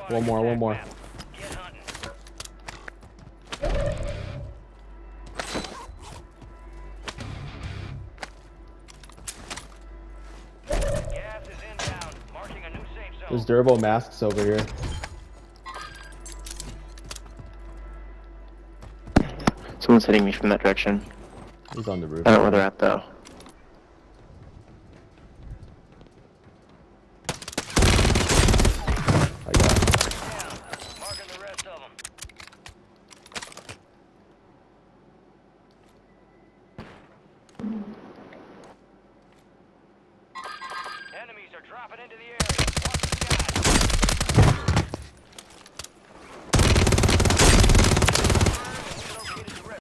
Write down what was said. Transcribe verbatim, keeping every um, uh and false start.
One more, one more. There's durable masks over here. Someone's hitting me from that direction. He's on the roof. I don't know where they're at though. I got it. Marking the rest of them. Enemies are dropping into the area. Watch